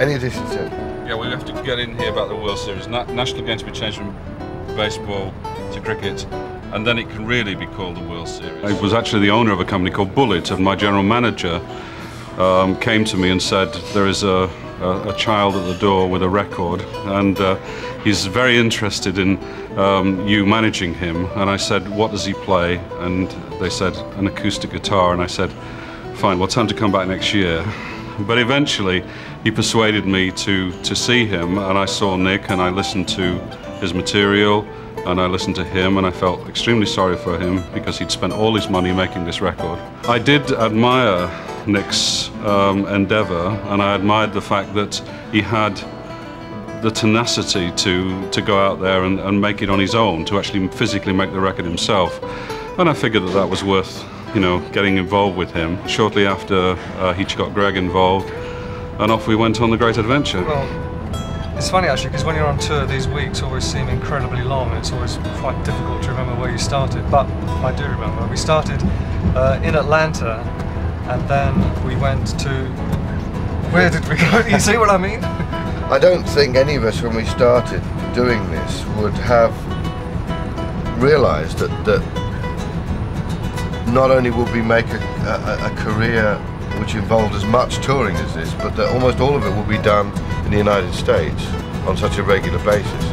Any additions, sir? Yeah, we have to get in here about the World Series. National going to be changed from baseball to cricket, and then it can really be called the World Series. I was actually the owner of a company called Bullet, and my general manager came to me and said, there is a child at the door with a record, and he's very interested in you managing him. And I said, what does he play? And they said, an acoustic guitar. And I said, fine, well, tell him to come back next year. But eventually he persuaded me to see him, and I saw Nick and I listened to his material and I listened to him, and I felt extremely sorry for him because he'd spent all his money making this record. I did admire Nick's endeavour, and I admired the fact that he had the tenacity to go out there and make it on his own, to actually physically make the record himself. And I figured that that was worth, you know, getting involved with him. Shortly after, he got Greg involved, and off we went on the great adventure. Well, it's funny actually, because when you're on tour, these weeks always seem incredibly long, and it's always quite difficult to remember where you started. But I do remember. We started in Atlanta, and then we went to... Where did we go? You see what I mean? I don't think any of us, when we started doing this, would have realised that not only would we make a career which involved as much touring as this, but that almost all of it would be done in the United States on such a regular basis.